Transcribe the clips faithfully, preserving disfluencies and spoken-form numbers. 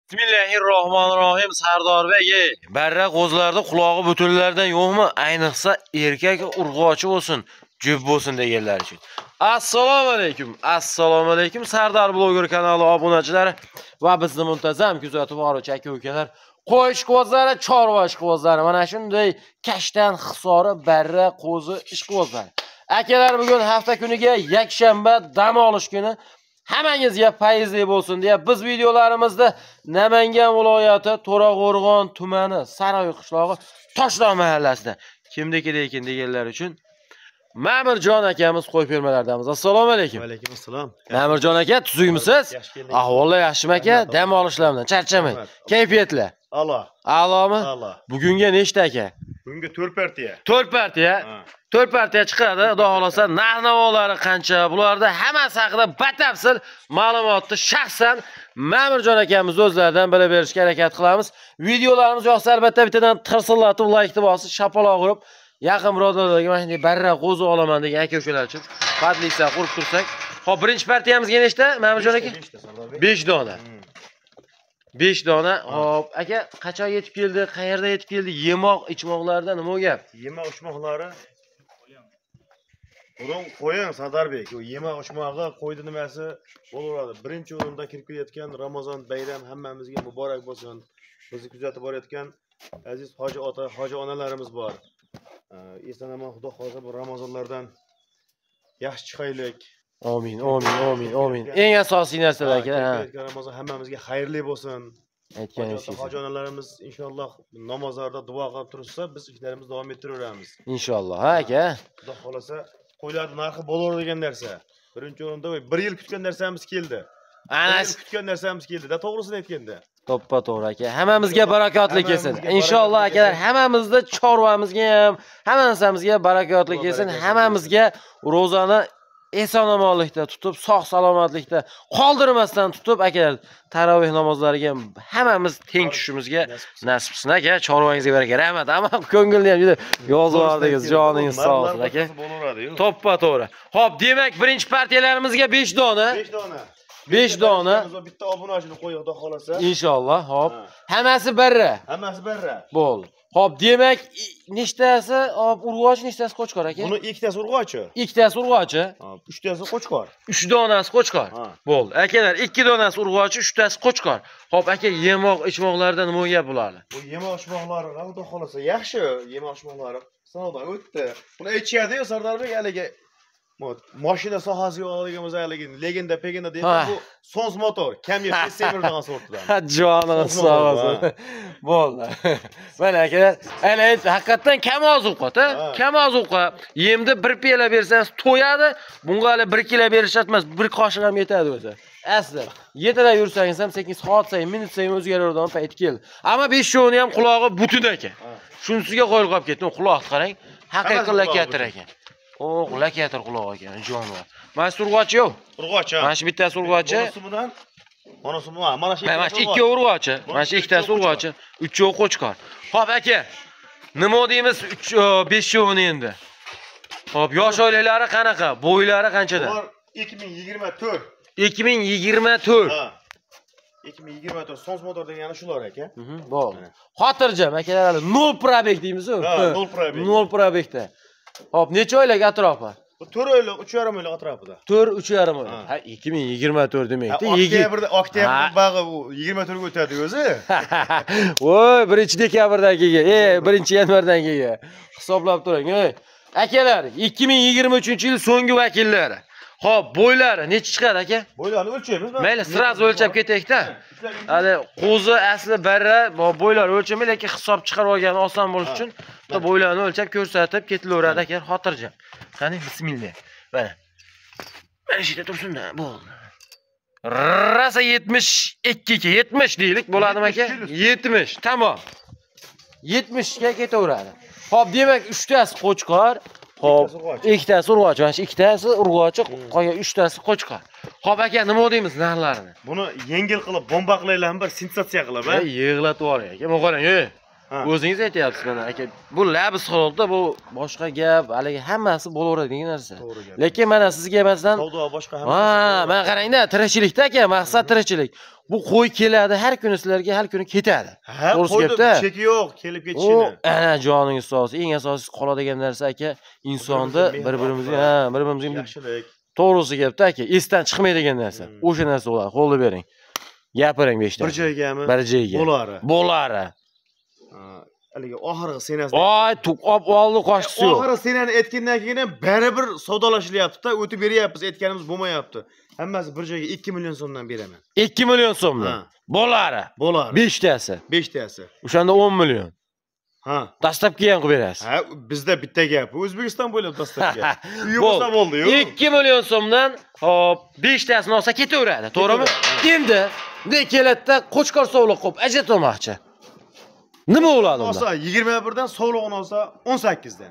Bismillahirrohmanirrohim. Sardor bey, barra qo'zlarda qulog'i butunlardan yo'qmi? Ayniqsa erkak urg'ochi bo'lsin, jo'b bo'lsin deganlar uchun. Assalomu alaykum. Assalomu alaykum Sardor bloger kanali obunachilari va bizni muntazam kuzatib boruvchi aka-ukalar. Qo'sh qo'zlari, chorva ishqibozlari, mana shunday kashtan hisori barra qo'zi ishqibozlari. Akalar, bugun hafta kuniga yakshanba dam olish kuni hammangizga fayzli bo'lsin deya biz videolarimizda Namangan viloyati To'raqo'rg'on tumani Saroy qishlog'i Toshloq mahallasida kimniki ekan deganlar uchun Ma'murjon akamiz qo'y fermalardamiz. Assalomu alaykum. Va alaykum assalom. Ma'murjon aka, tuzukmisiz? Ahvollar yaxshimi aka? Dam olishlardan charchamang. Kayfiyatlar? A'lo. A'lomi? A'lo. Bugunga nechta aka? Bugunga to'rt partiya. to'rt partiya. to'rt partiya chiqadi. Xudo xolasa narx-navolari qancha? Bularda hammasi haqida batafsil ma'lumotni shaxsan Ma'murjon akamiz o'zlaridan bilib berishga harakat qilamiz. Videolarimiz yoqsa albatta bittadan tirsillatib, like bosib, shapaloq urib, yaqin birodarlarga mana shunday barra qo'zi olaman degan aka-ukalar uchun podlisa qurib tursak. Hop, birinchi partiyamizga nechta Ma'murjon aka? besh dona. besh dona. Hop, aka qachon yetib keldi? Qayerda yetib keldi? Yemoq, ichmoqlarda nima gap? Yemoq ichmoqlari Bugun qo'ying Sardarbek. U yemoq ichmog'i qo'ydi nimasi bo'laveradi. Birinchi o'rinda kirib kelayotgan Ramazon bayram hammamizga muborak bo'lsin. Bizni kuzatib borayotgan aziz hoji ota, hoji onalarimiz bor. Esonaman, Xudo xohlasa bu Ramazonlardan yaxshi chiqaylik. Amin, amin, amin, amin. Eng asosiy narsalar aka. Ramazon hammamizga xayrli bo'lsin. Aytganingiz. Hoji onalarimiz inshaalloh namozlarda duo qilib tursa, biz ishlarimizni davom ettiraveramiz. Inshaalloh, ha aka. Xudo xohlasa qo'ylar narxi bo'laveradi degan narsa. Birinchi o'rinda bir yil kutgan narsamiz keldi. Ana kutgan narsamiz keldi. Da to'g'risini aytganda. To'ppa to'g'ri aka. Hammamizga barakotli kelsin. Inshaalloh akalar, hammamizda chorvamizga ham, hamma narsamizga barakotli kelsin. Hammamizga ro'zani eson-omonlikda tutib, sog' salomatlikda qoldirmasdan tutib, akalar, taroveh namozlariga hammamiz teng tushishimizga nasib qilsin aka. Chorvangizga baraka. Rahmat. Amma ko'ngilni ham juda yozib yordingiz. Joningiz sog' bo'lsin aka. To'ppa to'g'ri. Xo'p, demak, birinchi partiyalarimizga besh dona. besh dona. besh dona. Bitta obunachini qo'yib, Xudo xolasa. Inshaalloh. Xo'p. Hammasi barra. Hammasi barra. Bo'ldi. Xo'p, demak, nechtasi hop urg'och, nechtasi qo'chqor aka? Buni ikkitasi urg'ochi. Ikkitasi urg'ochi. Hop, uchtasi qo'chqor. uch donasi qo'chqor. Bo'ldi. Akalar, ikki donasi urg'ochi, uchtasi qo'chqor. Xo'p, aka, yemoq, ichmoqlarda nima gap bularni? Bu yemoq ichmoqlari, Xudo xolasa, yaxshi yemoq ichmoqlari. Savdodan o'tdi. Buni aytishadi-yu Sardarbek haliga mashina sohasiga oladigan bo'lsa, haligi legenda pegenda deb bu sons motor, kam yeb semirdan sortidan. Joningiz sog' bo'lsin. Bo'ldi. Mana akalar, ana haqiqatan kam ozuqa-da, kam ozuqa. Yemda bir piyola bersangiz to'yadi. Bunga hali bir kilo berish shart emas, bir qoshiq ham yetadi o'zi. Asli, yetalab yursangiz ham sekin soat sayin, minut sayin o'zgaradigan payt keldi. Ammo beshovni ham qulog'i butun ekan. Shunisiga qo'yilib qolib ketdi. Quloqni qarang, haqiqiy lakatir ekan. O, lakatir quloq ekan, jonivor. Mana shu urg'ochi yo'q. Urg'ochi. Mana shu bittasi urg'ochi. Bunisi bilan, mana shu bilan, mana shu mana shu ikki urg'ochi. Mana shu ikkitasi urg'ochi, uchovi qo'chqor. Xo'p aka, nima deymiz uch besh shovni endi? Xo'p, yosh oilalari qanaqa? Bo'ylari qanchada? Ular ikki ming yigirma to'rt. ikki ming yigirma to'rt. Ha. ikki ming yigirma to'rt sons motor degani shular aka. Mhm, bo'ldi. Xotirjam akalar, nol probek deymiz-ku. Ha, nol probek. nol probekda. Hop, necha oylik atrofi? Bu to'rt oylik, uch yarim oylik atrofida. to'rt, uch yarim oylik. Ha, ikki ming yigirma to'rt demakda. Oktyabrda, oktyabrda bag'i yigirma to'rt ga o'tadi o'zi. Voy, birinchi dekabrdan keyin, ey, birinchi yanvardan keyin. Hisoblab turing, ey. Akalar, ikki ming yigirma uchinchi yil so'nggi vakillari. Xo'p, bo'ylari necha chiqadi aka? Bo'ylarni o'lchaymiz. Mayli, sraz o'lchab ketaylik-da. Hali qo'zi asli barra, bo'ylar o'lchamaydi, lekin hisob chiqarib olgani oson bo'lish uchun bitta bo'ylarni o'lchab ko'rsatib ketilaveradi aka, xotirjam. Qani, bismillah. Mana. Mana shu yerda tursin-da, bo'ldi. Rasa yetmish ikki ga yetmish deylik, bo'ladimi aka? yetmish, tamom. yetmish ga ketaveradi. Xo'p, demak, uchtasi qo'chqor. Xo'p, ikkitasi urg'ochi, mana shu ikkitasi urg'ochi, qolgan uchtasi qo'chqor. Xo'p aka, nima deymiz narxlarini? Buni yengil qilib, bomba qilaylarmi, bir sensatsiya qilib, ha? Yig'latib yuboring aka. Mana qarang, ey. Ha. O'zingiz aytyapsiz mana aka. Bu labis holatda bu boshqa gap, haligi hammasi bo'laveradigan narsa. To'g'ri gap. Lekin mana sizga emasdan Savdo boshqa ha, hammasi. men qarangda, tirikchilikda aka, maqsad tirikchilik. Bu qo'y keladi, har kuni sizlarga har kuni ketadi. Ha, qo'yda cheki yo'q, kelib ketishini. Ana joningiz sog' olsin. Eng asosiysi qoladigan narsa aka, insonni bir-birimizga, ha, bir-birimizga yaxshilik. to'g'risi gapda aka, esdan chiqmaydigan narsa. O'sha narsa bo'ladi. Qo'lni bering. Gapiring besh ta. Bir joygami? Bir joyga. Bo'lari. Bo'lari. Haligi oxirgi senasi. Voy, to'qib oldi qo'shchisi yo'q. Oxirgi senani aytgandan keyin baribir savdolashilyapti-da, o'tib beryapmiz, aytganimiz bo'lmayapti. Hammasi bir joyga ikki million so'mdan beraman. ikki million so'mdan. Bo'lari. Bo'lari. besh tasi. besh tasi. O'shanda o'n million. Ha. Dastlabki ham qilib berasiz. Ha, bizda bitta gap. O'zbekiston bo'ylab dastlabki. Uyi bo'lsa bo'ldi-yu. ikki million so'mdan, hop, besh tasini olsa ketaveradi, to'g'rimi? Endi bunday keladida qo'chqor sovliq qilib ajratmoqchi. Nima bo'ladi unda? Olsa yigirma birdan sovlig'ini olsa o'n sakkizdan.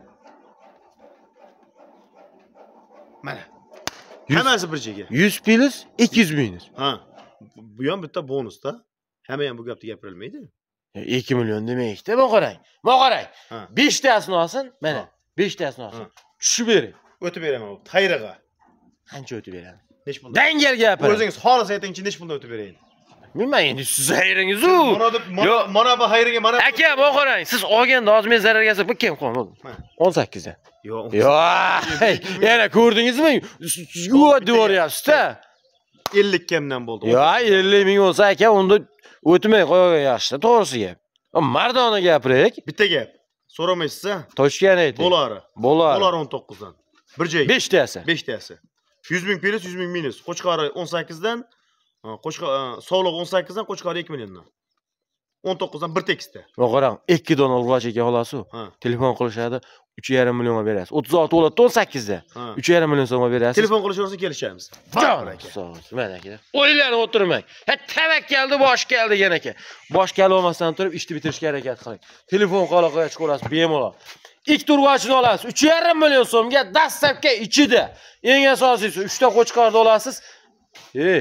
Mana. Hammasi bir joyga. yuz plus ikki yuz minus. Ha. Bu ham bitta bonusda. Hamma ham bu gapni gapirilmaydi. ikki million demakda, bu qarang. Bu qarang. besh tasini olsin, mana. besh tasini olsin. Tushib bering. O'tib beraman. Xayrig'a. Qancha o'tib beradi? Nech pul? Dangal gapiring. O'zingiz xolis aytingchi, nech puldan o'tib berayin? Bilmayman, endi siz xayringiz-u. Mana mana bu xayringa mana. Aka, bu qarang, siz olganda ozmen zararga bu kim qo'ydi? o'n sakkizdan. Yo'q. Yo'q. Yana ko'rdingizmi? Yo'q deyoryapsiz-da. ellik kamdan bo'ldi. Yo'q, ellik ming bo'lsa aka, unda o'tmay qo'yaver yaxshi, to'g'risi gap. Mardona gapirik. Bitta gap. So'ramaysiz-a? Toshgan ayting. Bo'lari. Bo'lari. Bo'lari o'n to'qqizdan. Bir joyga. besh tasi. besh tasi. yuz ming plus, yuz ming minus. Qo'chqori o'n sakkizdan, qo'chqor sovliq o'n sakkizdan, qo'chqori ikki milliondan. o'n to'qqizdan bir tekisda. Va qarang, ikki dona urg'och aka xolasi. Telefon qilishadi, uch yarim millionga berasiz. o'ttiz olti bo'ladi o'n sakkizda. uch yarim million so'mga berasiz. Telefon qilishaversa kelishamiz. Jon aka. Mana aka. O'ylanib o'tirmang. Ha, tavakkalni bosh keldi degan aka. Bosh kal olmasdan turib ishni bitirishga harakat qiling. Telefon qaloqaga chiqarasiz bemalol. Ikki turg'ochni olasiz, uch yarim million so'mga dastlabki ichida. Eng asosiysi uch ta qo'chqorni olasiz. Ey.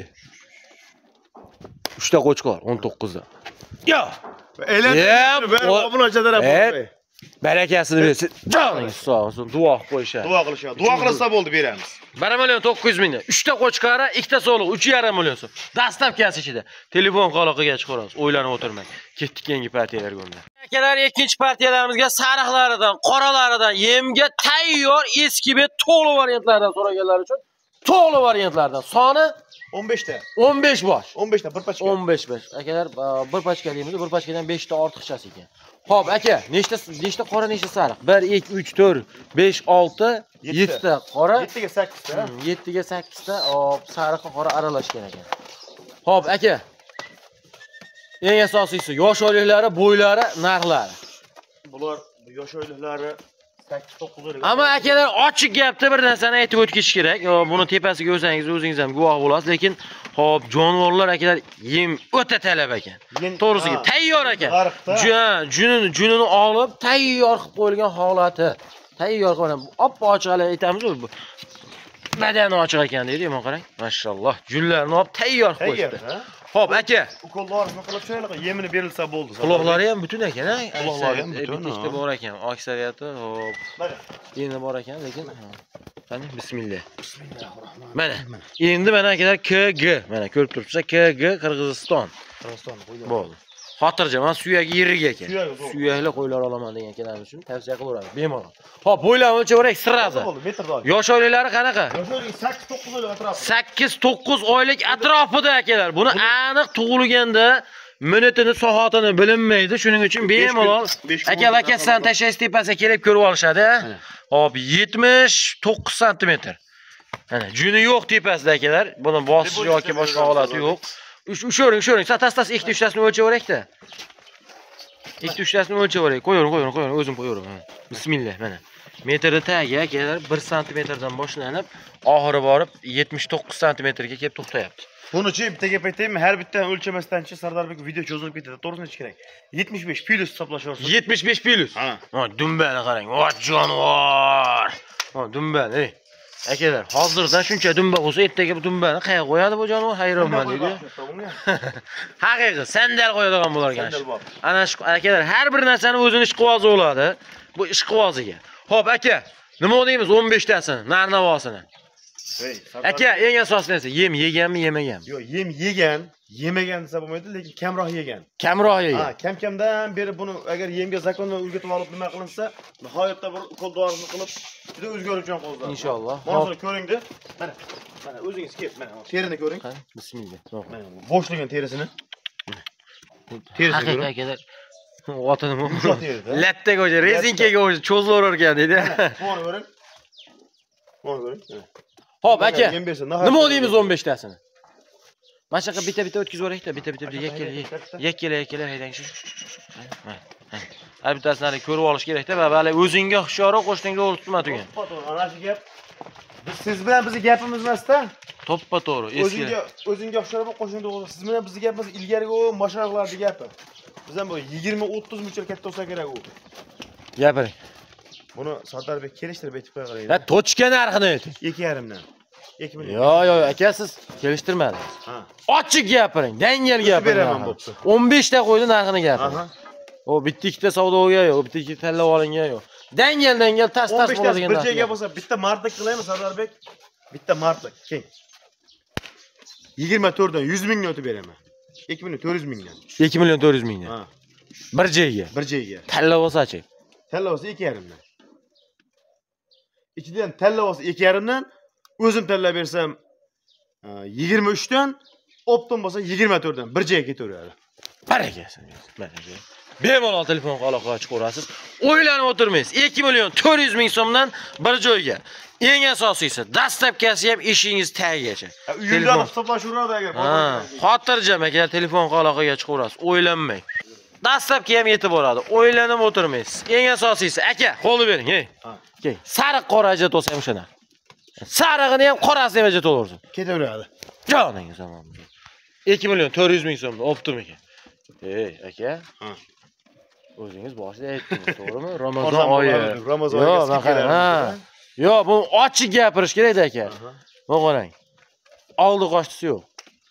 uch ta qo'chqor o'n to'qqizdan. Yo. Elan, ben obunachadan bo'ldi. Barakasini bersin. Joningiz sog' olsin, duo qo'yishadi. Duo qilishadi. Duo qilsa bo'ldi, beramiz. bir million to'qqiz yuz mingdan uch ta qo'chqori, ikki ta sog'liq, uch yarim million so'm. Dastlabkasi ichida. Telefon qaloqiga chiqaramiz. O'ylanib o'tirmang. Ketdik keyingi partiyalarga unda. Akalar, ikkinchi partiyalarimizga sariqlaridan, qoralaridan, yemga tayyor eski bet to'g'ri variantlardan so'raganlar uchun to'g'ri variantlardan soni o'n besh ta. o'n besh bosh. o'n besh ta bir pachka. o'n besh bosh. Akalar, bir pachka deymiz, bir pachkadan besh ta ortiqchasi ekan. Xo'p, aka, nechta nechta qora, nechta sariq? bir, ikki, uch, to'rt, besh, olti, yetti ta qora. yetti ga sakkiz ta. yetti ga sakkiz ta, hop, sariq va qora aralashgan ekan. Xo'p, aka. Eng asosiysi yosh oyliklari, bo'ylari, narxlari. Bular yosh oyliklari sakkiz to'qqiz oylik. Ammo akalar, ochiq gapda bir narsani aytib o'tish kerak. Buni tepasiga o'zangiz o'zingiz ham guvoh bo'lasiz, lekin hop, jonivorlar akalar yem o'ta talab ekan. To'g'risiga tayyor ekan. Junini junini olib, tayyor qilib qo'yilgan holati. Tayyor qilib, oppoq ochiqlar aytamiz-ku. Badani ochiq ekan deydi, men qarang. Mashalloh, junlarni olib tayyor qilib qo'yibdi. Xo'p, aka. Ukollarni qilib cho'ylaqa yemini berilsa bo'ldi. Quloqlari ham butun ekan, ha? Quloqlari ham butun. Bitta bor ekan, aksariyati, hop. Endi bor ekan, lekin qani, bismillah. Bismillahirrohmanirrohim. Mana, endi mana akalar K G. Mana ko'rib turibsizlar, K G Qirg'iziston. Qirg'iziston qo'ylar. Bo'ldi. Xotirjam, suyagi yirik ekan. Suyakli qo'ylar olaman degan ekanlar uchun tavsiya qilaveramiz, bemalol. Hop, bo'ylarni o'lchaverak sirrazi. Yosh oyliklari qanaqa? Yosh oylik sakkiz to'qqiz oylik atrofida. sakkiz to'qqiz oylik atrofida akalar. Buni aniq tug'ilganda minutini, soatini bilinmaydi. Shuning uchun bemalol aka lokasiyadan tashlaysiz, tepasiga kelib ko'rib olishadi. Hop, yetmish to'qqiz santimetr. Mana juni yo'q tepasida akalar. Buni bosish yoki boshqa holati yo'q. Ushoring, ushoring. Satastas ikkita uchtasini o'lchaverakda. Ikkita uchtasini o'lchaverak. Qo'yavering, qo'yavering, qo'yavering. O'zim qo'yaveram. Bismillah, mana. Metrda tagi akalar bir santimetrdan boshlanib, oxiri borib yetmish to'qqiz santimetrga kelib to'xtayapti. Buni-chi bitta gap aytaymi? Har bittadan o'lchamasdan-chi Sardarbek video cho'zilib ketadi. To'g'risini aytish kerak. yetmish besh plus hisoblashaverasiz. yetmish besh plus. Ha. Ha, dumbani qarang. Va jonivor. Ha, dumban, ey. Akalar, hozirdan shuncha dumba bo'lsa, ertaga bu dumbani qayerga qo'yadi bu jonu? Hayronman deydi. Haqiqiy sandal qo'yadigan bo'lar ekan. Ana shu akalar har bir narsani o'zining ishqivozi bo'ladi. Bu ishqivoziga. Xo'p, aka, nima deymiz o'n besh tasini, narnavosini? Hey, aka, eng asosli narsa yem yeganmi, yemaganmi? Yo'q, yem yegan, yemagan desa bo'lmaydi, lekin kamroq yegan. Kamroq yegan. Ha, kam-kamdan beri buni agar yemga zakondan o'rgatib olib nima qilinsa, nihoyatda bir ukol dorini qilib juda o'zgaruvchan qo'zlar. Inshaalloh. Mana ko'ring-da. Mana, mana o'zingiz kelib, mana terini ko'ring. Bismillah. Mana bo'shligin terisini. Terisini ko'ring. Akalar, otini lattaga o'sha rezinkaga o'sha cho'zlaverar ekan deydi. Buni ko'ring. Buni ko'ring. Xo'p, aka. Nima deymiz o'n besh tasini? Mana shu yerga bitta-bitta o'tkazib yuboring-da, bitta-bitta yakkala, yakkala, yakkala haydang shu. Har bittasini ko'rib olish kerak-da, va hali o'zingga hushyorroq qo'shtingga o'rtma tugan. Ana shu gap biz siz bilan bizning gapimiz emas-da. To'ppa to'g'ri, eski. O'zingga o'zingga hushyorroq qo'shingda o'g'il. Siz bilan bizning gapimiz ilgarigi o mashayxlarning gapi. Biz ham bu yigirma o'ttiz ming katta bo'lsa kerak u. Gapiring. Buni Sardarbek kelishtirib aytib qo'ygan. Ha, tochka narxini ayting. ikki yarim dan. ikki million. Yo'q, yo'q, aka siz kelishtirmadingiz. Ha. Ochiq gapiring, dangal gapiring. Beraman bo'pti. o'n besh ta qo'ydi narxini gapiring. Aha. O bitta ikkita savdoga yo'q, bitta ikkita tanlab olingan yo'q. Dangal dangal tas-tas bo'ladigan narx. Bir joyga bo'lsa bitta martlik qilaymi Sardarbek? Bitta martlik, keng. yigirma to'rt dan yuz mingni o'tib beraman. ikki million to'rt yuz mingdan. ikki million to'rt yuz mingdan. Ha. Bir joyga. Bir joyga. Tanlab olsa-chi? Tanlab olsa ikki yarim dan. Ichidan tanlab olsa ikki yarim dan, o'zim tanlab bersam yigirma uch dan, optim bo'lsa yigirma to'rt dan bir joyga ketaveradi. Barakasi. Mana shu. Bemalol telefon aloqaga chiqarasiz. O'ylanib o'tirmaysiz. ikki million to'rt yuz ming so'mdan bir joyga. Eng asosiysi, dastlabkasi ham ishingiz tagigacha. Uyingdan hisoblashaveradi agar. Ha, xotirjam aka, telefon aloqaga chiqarasiz. O'ylanmang. Dastlabki ham yetib boradi. O'ylanib o'tirmaysiz. Eng asosiysi, aka, qo'lni bering, hey. Keng. Sariq qora ajat bo'lsa ham shuna. Sarig'ini ham qorasini ham ajat olursiz. Ketaveradi. Joningiz omon. ikki million to'rt yuz ming so'mdan optim ekan. Ey, aka. Ha. O'zingiz boshida aytdingiz, to'g'rimi? Ramazon oyi. Ramazon oyiga ha. Yo'q, bu ochiq gapirish kerak-da aka. Mana qarang. Oldi qo'shtisi yo'q.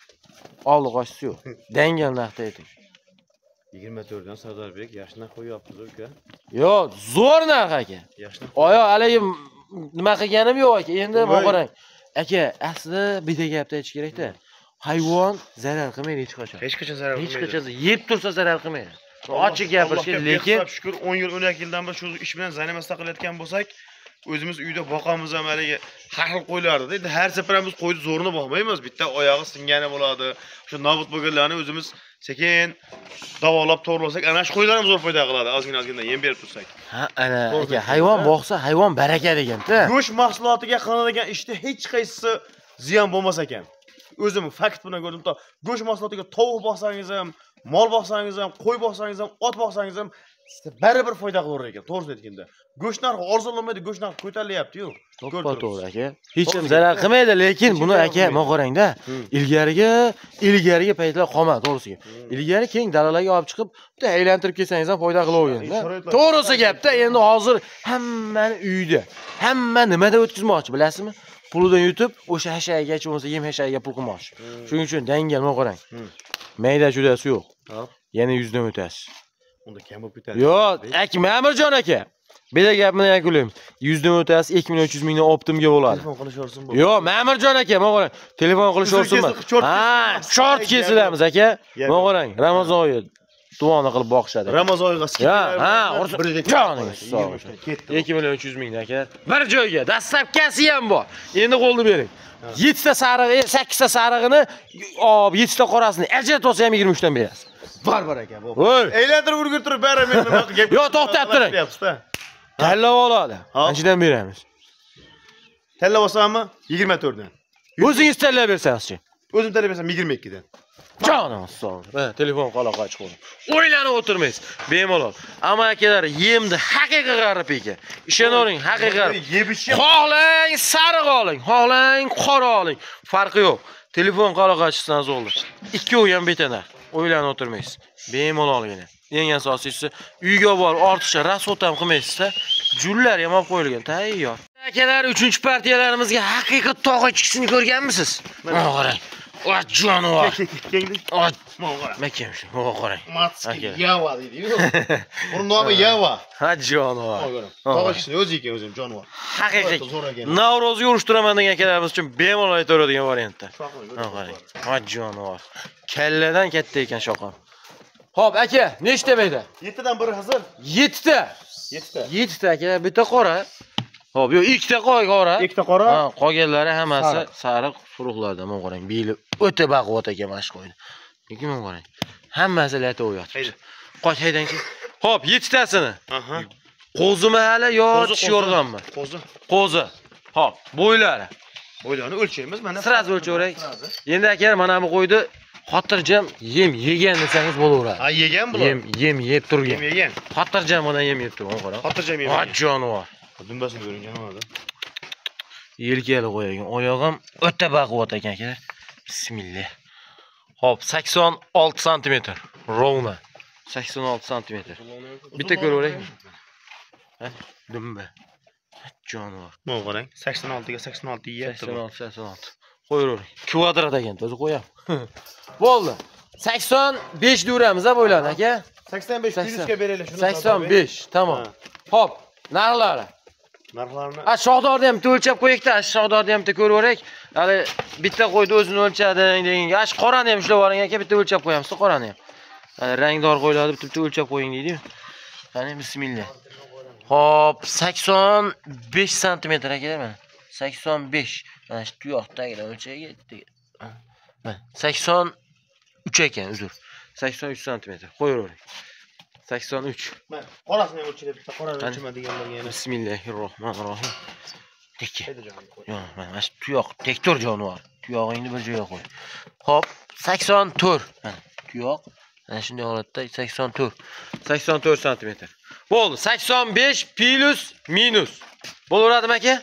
Oldi qo'shtisi yo'q. Dangal narxda ayting. yigirma to'rt dan Sardarbek yaxshi narx qo'yapsiz aka. Yo'q, zo'r narx aka. Yaxshi narx. Oyo, haligi nima qilganim yo'q aka. Endi mana qarang. Aka, aslida bitta gapni aytish kerak-da. Hayvon zarar qilmaydi hech qachon. Hech qachon zarar qilmaydi. Hech qachon yeb tursa zarar qilmaydi. Ochiq gapirish kerak, lekin shukr o'n yil o'n ikki yildan beri shu ish bilan zanamasda qilayotgan bo'lsak, o'zimiz uyda boqamiz ham haligi har xil qo'ylardi. Endi har safar biz qo'yni zo'rini boqmaymiz. Bitta oyog'i singani bo'ladi. Shu nobud bo'lganlarni o'zimiz sekin davolab to'g'rilasak, ana shu qo'ylar ham zo'r foyda qiladi. Ozgina-ozgina yem berib tursak. Ha, ana aka, hayvon boqsa, hayvon baraka degan-da. Go'sht mahsulotiga qilinadigan ishda hech qaysi ziyon bo'lmas ekan. O'zim fakt bilan ko'rdim. Go'sht mahsulotiga tovuq boqsangiz ham, mol boqsangiz ham, qo'y boqsangiz ham, ot boqsangiz ham baribir foyda qilaverar ekan, to'g'risini aytganda. Go'sht narxi arzonlamaydi, go'sht narxi ko'tarilyapti-yu. To'ppa to'g'ri aka. Hech kim zarar qilmaydi, lekin buni aka, men qarang-da, ilgariga, ilgariga paytlar qolmadi, to'g'risiga. Ilgari keng dalalarga olib chiqib, bitta aylantirib kelsangiz ham foyda qilavergan-da. To'g'risi gapda, endi hozir hammani uyda, hamma nimada o'tkazmoqchi, bilasizmi? Pulidan yutib, o'sha hashaygacha bo'lsa, yem hashayga pul qilmoqchi. Shuning uchun dangal, men qarang. Mayda chudasi yo'q. Yana yuz dan o'tasiz. Unda kam bo'lib ketadi. Yo'q, aka, Ma'murjon aka. Bitta gapni yakunlayman. yuz dan o'tasiz, ikki million uch yuz mingdan optimga bo'ladi. Telefon qilishaversin bu. Yo'q, Ma'murjon aka, men qarang. Telefon qilishaversinmi? Ha, short kesilamiz aka. Men qarang, Ramazon oyi duoni qilib boqishadi. Ramazon oyiga Ha, ha, joningiz sog' bo'lsin. ikki million uch yuz ming aka. Bir joyga dastlabkasi ham bor. Endi qo'lni bering. yetti ta sarig'i, sakkiz ta sarig'ini, olib yetti ta qorasini ajrat olsa ham yigirma uch dan berasiz. Bor bor aka, bu. Aylantirib o'rgirtirib bari men nima qilib gap. Yo'q, to'xtab turing. Tanlab oladi. Qanchadan beramiz? Tanlab olsammi? yigirma to'rt dan. O'zingiz tanlab bersangiz-chi? O'zim tanlab bersam yigirma ikki dan. Jonim sog'. Mana telefon aloqa chiqadi. O'ylanib o'tirmaysiz. Bemalol. Ammo akalar, yemni haqiqiy g'arib ekan. Ishonavering, haqiqiy. Yebish. Xohlang sariq oling, xohlang qora oling. Farqi yo'q. Telefon aloqa chiqsangiz bo'ldi. Ikkovi ham betana. O'ylanib o'tirmaysiz. Bemalolgina. Eng asosiysi uyga borib ortiqcha rasvot ham qilmaysiz-da. Jullar ham olib qo'yilgan, tayyor. Akalar, uchinchi partiyalarimizga haqiqiy tog' ichkisini ko'rganmisiz? Mana qarang. Va jonivor. Keldik. Mana qarang. Makam shu. Mana qarang. Matski Yava deydi-ku. Uning nomi Yava. Ha jonivor. Tog' ichkisini o'zi ekan o'zim jonivor. Haqiqiy. Navro'zga urushtiraman degan akalarimiz uchun bemalol aytaveradigan variantda. Mana qarang. Ha jonivor. Kalladan katta ekan shoqam. Xo'p, aka, nechta mayda? yetti dan biri hazır. yetti ta. yetti ta. yetti ta aka, bitta qora. Xo'p, yo'q, ikkita qora. Ikkita qora. Ha, qolganlari hammasi sariq suruqlardan. Mana qarang, beli o'ta baquvvat ekan mana shu qo'yni. Lekin mana qarang. Hammasi lata o'yatibdi. Qoch haydanki. Xo'p, yetti tasini. Aha. Qo'zimi hali yo tishyorganmi? Qo'zi. Qo'zi. Xo'p, bo'ylari. Bo'ylarni o'lchaymiz, mana. Siraz o'lchaveraylik. Endi aka, mana bu qo'ydi xotirjam yem yegan desangiz bo'laveradi. Ha, yegan bular. Yem, yem yeb turgan. Yem yegan. Xotirjam mana yem yeb turgan, qarang. Xotirjam yem. Ha, jonivor. Dumbasini ko'ringan mana. Yelkali qo'ygan. Oyog'im o'ta baquvvat ekan akalar. Bismillah. Hop, sakson olti santimetr. Rovna. sakson olti santimetr. Bitta ko'raveraylik. Ha, dumba. Jonivor. Mana qarang, sakson olti ga sakson olti yeyapti. sakson olti sakson olti. Qo'yaveraylik. Kvadrat ekan, o'zi qo'yam. Bo'ldi. sakson besh duramiz ha bo'ylarni aka. sakson besh plyusga beraylik shuni. sakson besh, tamom. Hop, narxlari. Narxlarni. Ha, shoxdorni ham bitta o'lchab qo'yaylik-da, shoxdorni ham bitta ko'raveraylik. Hali bitta qo'ydi o'zini o'lchading deganga, ash qorani ham ishlab oling aka, bitta o'lchab qo'yamiz, qorani ham. Hali rangdor qo'ylarni bitta bitta o'lchab qo'ying deydi-yu. Qani, bismillah. Hop, sakson besh santimetr akalar mana. sakson besh. Mana shu tuyoq tagidan o'lchaga yetdi. Mana sakson uch ekan, uzr. sakson uch santimetr. Qo'yaveraylik. sakson uch. Mana qorasini ham o'lchaylik, bitta qorani o'lchama deganlarga yana. Bismillahirrohmanirrohim. Tekka. Yo'q, mana shu tuyoq tektor jonivor. Tuyog'ingni bir joyga qo'y. Hop, sakson to'rt. Mana tuyoq mana shunday holatda sakson to'rt. sakson to'rt santimetr. Bo'ldi, sakson besh plus minus. Bo'laveradimi aka?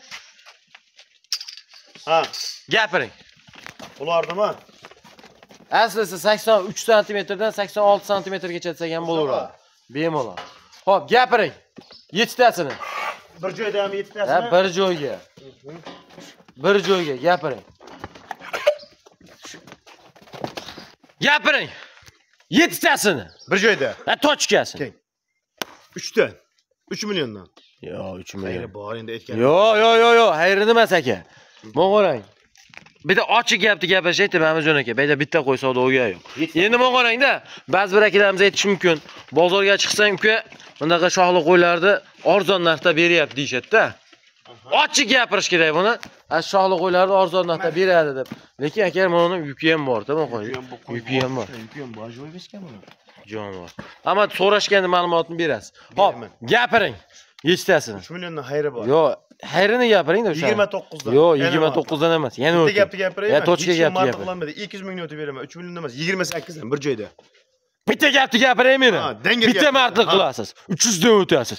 Ha, gapiring. Bulardimi? Aslida sakson uch santimetrdan sakson olti santimetrgacha desam ham bo'laveradi. Bemalol. Xo'p, gapiring. yetti tasini. Bir joyda ham yetti tasini. Ha, bir joyga. Bir joyga gapiring. Gapiring. yetti tasini. Bir joyda. Ha, tochkasini. uch dan. uch milliondan. Yo, uch million. Bor endi aytgan. Yo, yo, yo, yo, xayri emas aka. Mana qarang. Bitta ochiq gapni gapirishaydi, Mamajon aka. Bayda bitta qo'y savdoga yo'q. Endi mana qarang-da, ba'zi bir akalarimiz aytish mumkin. Bozorga chiqsang, uka, bunaqa shoxli qo'ylarni arzon narxda beryapti deyshadi-da. Ochiq gapirish kerak buni. A shoxli qo'ylarni arzon narxda beradi deb. Lekin aka, mana yuki ham bor-da, mana qo'y. Yuki ham bor. Yuki ham bor, joy berishgan buni. Jonivor. Ammo so'rashganda ma'lumotni berasiz. Hop, gapiring. Yechtasini. uch milliondan xayri bor. Yo, xayrini gapiring-da o'sha. yigirma to'qqizdan. Yo, yigirma to'qqizdan emas. Yana o'tdi. Bitta gapni gapiraymi? Ya tochka gapni gapiring. ikki yuz mingni o'tib beraman. uch million emas, yigirma sakkizdan bir joyda. Bitta gapni gapiring meni. Bitta martlik qilasiz. uch yuz dan o'tasiz.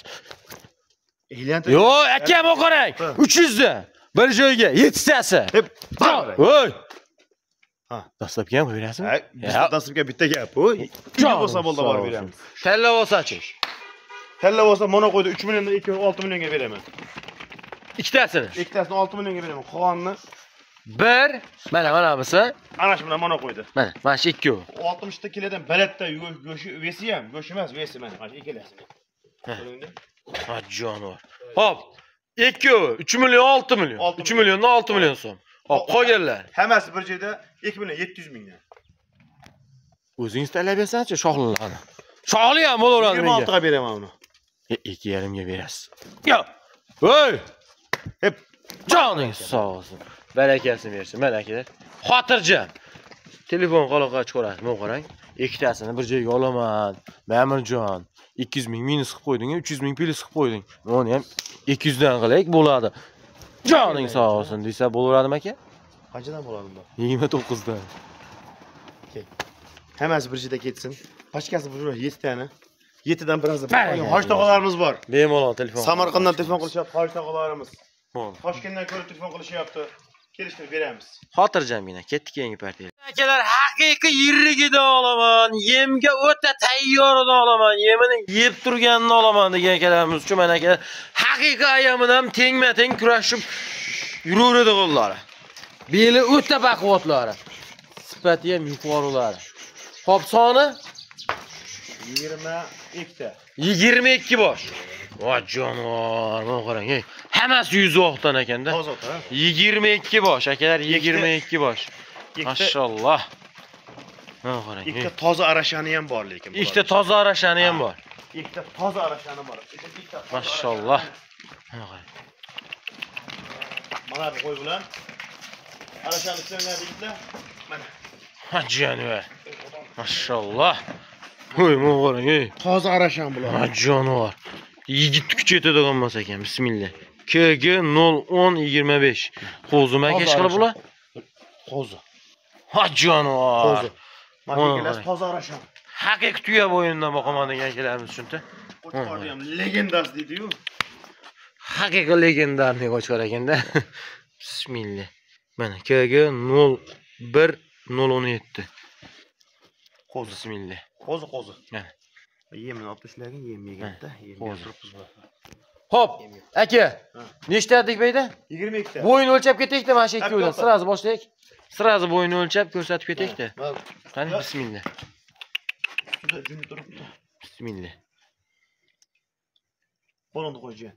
Yo, akam o'qarang. uch yuz dan. Bir joyga yetti tasi. Hep. Voy. Ha, dastlabki ham qo'yasizmi? Ha, dastlabki bitta gap. Voy. Nima bo'lsa bo'ldi borib beramiz. Talla bo'lsa-chi. Talla bo'lsa mana qo'ydi uch milliondan ikki olti millionga beraman. Ikkitasini. Ikkitasini olti millionga beraman. Qolganini bir, mana mana bunisi. Ana shu bilan mana qo'ydi. Mana, mana shu ikkovi. oltmish ta kilodan balatda go'shi vesi ham, go'shi emas, vesi mana, mana ikkalasi. Ko'ringda? Ha, jonivor. Hop, ikkovi uch million olti million. uch milliondan olti million so'm. Hop, qolganlar. Hammasi bir joyda ikki million yetti yuz mingdan. O'zingiz tanlab bersangiz shoxlilarni. Shoxli ham bo'laveradi menga. yigirma olti ga beraman uni. ikki yarim ga berasiz. Yo. Voy. Hep joningiz sog' bo'lsin. Barakasini bersin, mana akalar. Xotirjam. Telefon qaloqqa chiqarasiz, mana qarang. Ikkitasini bir joyga olaman. Ma'murjon, ikki yuz ming minus qilib qo'yding, uch yuz ming plus qilib qo'yding. Buni ham ikki yuz dan qilaylik bo'ladi. Joning sog' bo'lsin desa bo'laveradimi aka? Qanchadan bo'ladi bu? yigirma to'qqiz dan. Hammasi bir joyda ketsin. Pachkasi bu yetti tani. yetti dan biraz hosh tog'alarimiz bor. Bemalol telefon. Samarqanddan telefon qilishyapti, hosh tog'alarimiz. Toshkentdan ko'rib telefon qilishyapti. kelishtirib beramiz. Xotirjamgina ketdik yangi partiya. Akalar, haqiqiy yirrigidan olaman, yemga o'ta tayyorini olaman, yemini yeb turganini olaman degan akalarimiz uchun mana aka haqiqiy ayamini ham tengma-teng kurashib yuraveradi qo'llari. Beli o'ta baquvvatlari. Sifati ham yuqorilari. Xo'p, soni yigirma ikki. yigirma ikki bosh. Voy jonivor, mana qarang, ey. Hammasi yuz oqdan ekanda. Toza, ha? yigirma ikki bosh, akalar, yigirma ikki bosh. Maşallah. Mana qarang. Ikkita toza arashani ham bor lekin. Ikkita toza arashani ham bor. Ikkita toza arashani bor. Maşallah. Mana qarang. Mana bu qo'y bilan arashani ichlarga deydilar. Mana. Ha jonivor. Maşallah. Voy, mana qarang, ey. Toza arashan bular. Ha jonivor. Yigit kuch yetadigan bo'lsa ekan. Bismillah. K G nol o'n yigirma besh. Qo'zim aka chiqib bular. Qo'zi. Ha jonivor. Qo'zi. Mana toza arashan. Haqiqiy tuya bo'yindan boqaman degan akalarimiz tushunti. Qo'chqorni ham legendasi deydi-yu. Haqiqiy legendarniy qo'chqor ekanda. Bismillah. Mana K G nol bir nol o'n yetti. Qo'zi. Bismillah. Qo'zi, qo'zi. Mana. Yemini olib tashlagan, yem yeganda, yem turibmiz bor. Xo'p, aka. Nechta dedik beyda? yigirma ikki ta. Bo'yini o'lchab ketdik-da, mana shu ikkovidan. Sirazi boshlaylik. Sirazi bo'yini o'lchab ko'rsatib ketdik-da. Qani, bismillah. Juda juni turibdi. Bismillah. Qo'lingni qo'yji.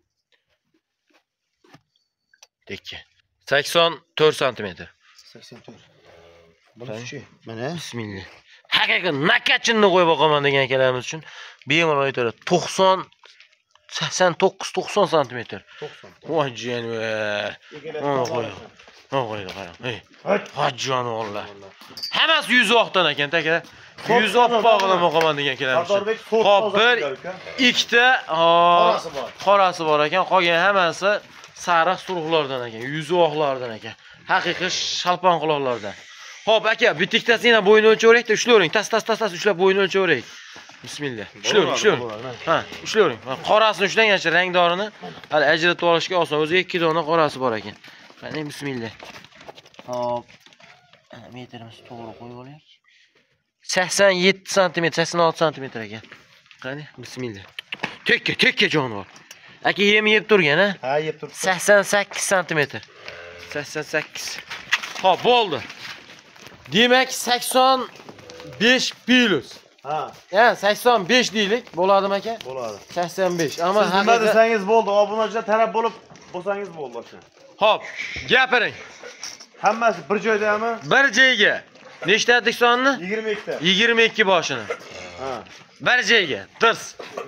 Dekka. sakson to'rt santimetr. sakson to'rt. Bunisi mana. Bismillah. Haqiqiy nakachinni qo'yib boqaman degan akalarimiz uchun bemalol aytadi. to'qson sakson to'qqiz to'qson santimetr. to'qson. Voy jonivor. Mana qo'y. Mana qo'ydi qarang. Ey. Ha jonivorlar. Hammasi yuz oqdan ekan, aka. yuz oppog'idan boqaman degan akalarimiz. Xo'p, bir ikkita qorasi bor. Qorasi bor ekan, qolgan hammasi sariq surug'lardan ekan, yuz oqlardan ekan. Haqiqiy shalpon quloqlardan. Xo'p aka, bitiktasini bo'yini o'lchavering, ushlayvering. Tas tas tas tas ushlab bo'yini o'lchavering. Bismillah. Ushlayvering, ushlayvering. Ha, ushlayvering. Qorasini ushlangancha rangdorini hali ajratib olishga oson. O'ziga ikki dona qorasi bor ekan. Qani, bismillah. Hop. Metrimiz to'g'ri qo'yib olaylik. sakson yetti santimetr, sakson olti santimetr ekan. Qani, bismillah. Tekka, tekka jonivor. Aka yem yeb turgan, ha? Ha, yeb turibdi. sakson sakkiz santimetr. sakson sakkiz. Xo'p, bo'ldi. Demak sakson besh plus. Ha. Ya sakson besh deylik, bo'ladimi aka? Bo'ladi. sakson besh. Ammo siz nima desangiz bo'ldi, obunachilar taraf bo'lib bo'lsangiz bo'ldi o'sha. Xo'p, gapiring. Hammasi bir joydami? Bir joyga. Nechta dedik sonni? yigirma ikki ta. yigirma ikki boshini. Ha. Bir joyga. Tirs.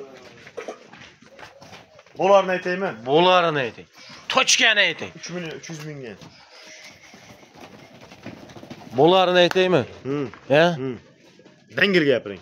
Bo'larni aytaymi? Bo'larini ayting. Tochkani ayting. uch million uch yuz mingga. Bo'larini aytaymi? Hm. Ya? Hm. Dangil gapiring.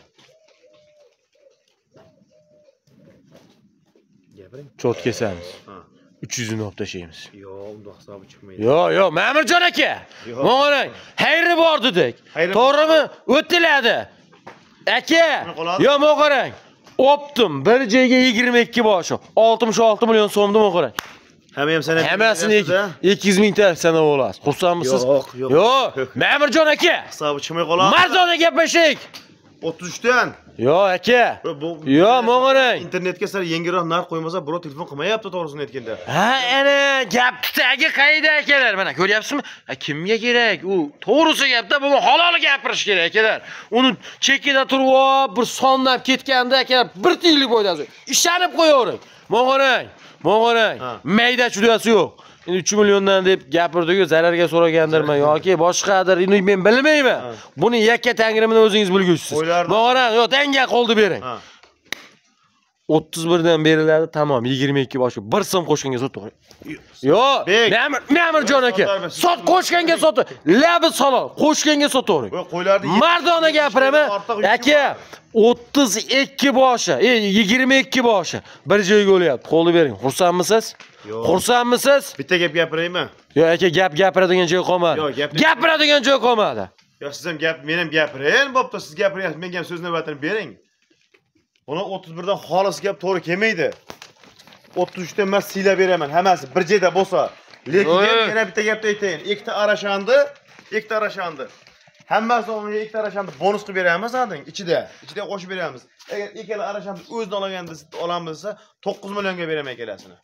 Gapiring. Chot kesamiz. Ha. uch yuz ni olib tashlaymiz. Yo'q, unda hisobi chiqmaydi. Yo, yo, Ma'murjon aka. Mana xayri bor dedik. To'g'rimi? O'tiladi. Aka. Yo, mana qarang. Optim bir joyga yigirma ikki boshi. oltmish olti million so'mni mana qarang. Hamma ham sanab. Hammasini ikki yuz ming ta sanab olasiz. Xursandmisiz? Yo'q, yo'q. Yo'q. Ma'murjon aka. Hisobi chiqmay qoladi. Mardona gaplashik. o'ttiz uch dan. Yo, aka. Yo, mana qarang. Internetga sal yengilroq narx qo'ymasa, birov telefon qilmayapti to'g'risini aytganda. Ha, ana gap tagi qayda akalar? Mana ko'ryapsizmi? Kimga kerak? U to'g'risi gapda bu halol gapirish kerak akalar. Uni chekida turib, bir sonlab ketganda akalar bir tiyinlik foydasi. Ishonib qo'yavering. Mana qarang. Mana qarang. Mayda chudasi yo'q. Endi uch milliondan deb gapirdi-ku, zararga so'ragandirman yoki boshqadir, endi men bilmayman. Buni yakka tangrimini o'zingiz bilguvchisiz. Mana qarang, yo'q, tanga qoldi bering. o'ttiz bir dan beriladi, tamom, yigirma ikki boshqa bir so'm qo'shganga sotdi. Yo'q, Ma'murjon aka, sot qo'shganga sotdi. Labi salol, qo'shganga sotavering. Voy, qo'ylarni Mardona gapiraman. Aka, o'ttiz ikki boshi, e yigirma ikki boshi bir joyga o'lyapti. Qo'lni bering. Xursandmisiz? Yo'q. Xursandmisiz? Bitta gap gapiraymi? Yo'q, aka, gap gapiradigan joy qolmadi. Yo'q, gap gapiradigan joy qolmadi. Yo'q, siz ham gap, men ham gapiring, bo'pti, siz gapiryapsiz, menga ham so'z navbatini bering. Buni o'ttiz bir dan xolis gap to'g'ri kelmaydi. o'ttiz uch dan men siylab beraman, hammasi bir joyda bo'lsa. Lekin Oy. yana bitta gapni aytayin. Ikkita arashandi, ikkita arashandi. Hammasi o'nga ikkita arashandi bonus qilib beramiz ading, ichida. Ichida qo'shib beramiz. Agar ikkala arashandi o'zini olgan desa, olamiz desa, to'qqiz millionga beraman ikkalasini.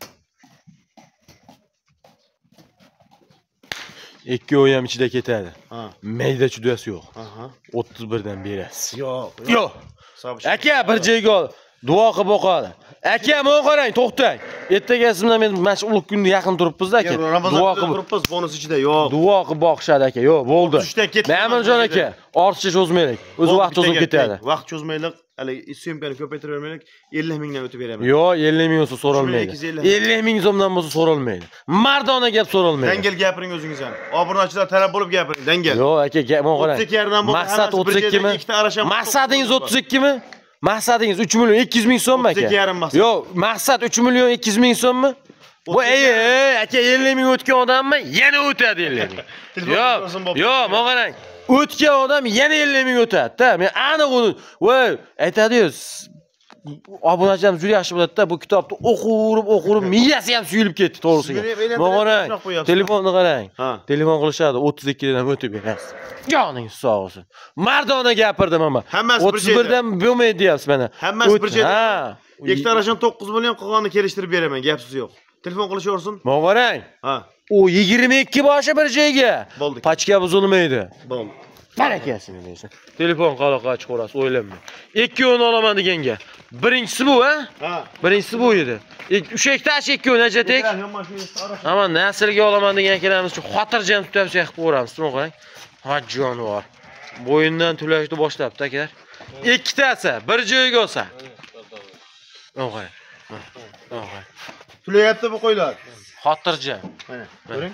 Ikkovi ham ichida ketadi. Ha. Mayda chudasi yo'q. Aha. o'ttiz birdan berasiz. Yo'q. Yo'q. Aka bir joyga ol. Duo qilib boqadi. Aka, men qarang, to'xtang. Ertagasimdan men mashg'ullik kunida yaqin turibmiz aka. Duo qilib turibmiz, bonus ichida yo'q. Duo qilib boqishadi aka. Yo'q, bo'ldi. Uchta ketdi. Ma'murjon aka, ortiqcha cho'zmaylik. O'zi vaqt cho'zib ketadi. Vaqt cho'zmaylik. Hali syomkani ko'paytirib bermaylik. ellik mingdan o'tib beraman. Yo'q, ellik ming bo'lsa so'ralmaydi. ellik ming so'mdan bo'lsa so'ralmaydi. Mardona gap so'ralmaydi. Dangel gapiring o'zingiz ham. Obunachilar talab bo'lib gapiring, dangel. Yo'q aka, men qarang. o'ttiz ikki yarim bo'lsa, maqsad o'ttiz ikki mi? Maqsadingiz o'ttiz ikki mi? Maqsadingiz uch million ikki yuz ming so'm aka. o'ttiz ikki yarim maqsad. Yo'q, maqsad uch million ikki yuz ming so'mmi? Bu ey, ey, aka ellik ming o'tgan odammi? Yana o'tadi ellik ming. Yo'q, yo'q, men qarang. O'tgan odam yana ellik ming o'tadi-da. Men aniq uni, voy, aytadi-yu, obunachilarimiz juda yaxshi biladi-da, bu kitobni o'qib, o'qib, miyasi ham suyulib ketdi to'g'risiga. Men qarang, telefonni qarang. Telefon qilishadi, o'ttiz ikki dan o'tib berasiz. Joningiz sog' bo'lsin. Mardona gapirdim ama. Hammasi bir o'ttiz birdan bo'lmaydi deyapsiz mana. Hammasi bir joyda. Ha. Ikkita arashan to'qqiz million qolganini kelishtirib beraman, gapsiz yo'q. Telefon qilishaversin. Men qarang. Ha. U yigirma ikki boshi bir joyga. Bo'ldi. Pachka buzilmaydi. Bo'ldi. Barakasini deysan. Telefon qaloqa chiqarasiz, o'ylanma. Ikkovini olaman deganga. Birinchisi bu, ha? Ha. Birinchisi bu edi. O'sha ikkitasi ikkovi najatek. Ama naslga olaman degan akalarimiz uchun xotirjam tutavsiya qilib ko'ramiz. Shuni qarang. Ha jonivor. Bo'yindan tulashni boshlabdi akalar. Ikkitasi bir joyga olsa. Mana qarang. Mana qarang. Tulayapti bu qo'ylar. Xotirjam. Mana, ko'ring.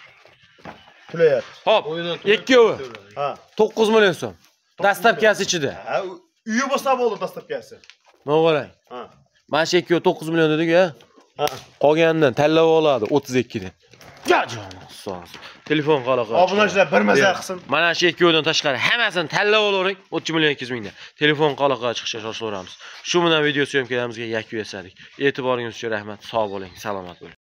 Tulayapti. Hop, ikkovi. Ha. to'qqiz million so'm. Dastlabkasi ichida. Ha, uyi bo'lsa bo'ldi dastlabkasi. Mana qarang. Ha. Mana shu ikkovi to'qqiz million dedik-a? Ha. Qolganidan tanlab oladi o'ttiz ikki dan. Ja jonim, sog'. Telefon qaloqa. Obunachilar bir maza qilsin. Mana shu ikkovidan tashqari hammasini tanlab olavering. o'ttiz million ikki yuz mingdan. Telefon qaloqa chiqishga shoshilamiz. Shu bilan video syomkalarimizga yakun yasadik. E'tiboringiz uchun rahmat. Sog' bo'ling, salomat bo'ling.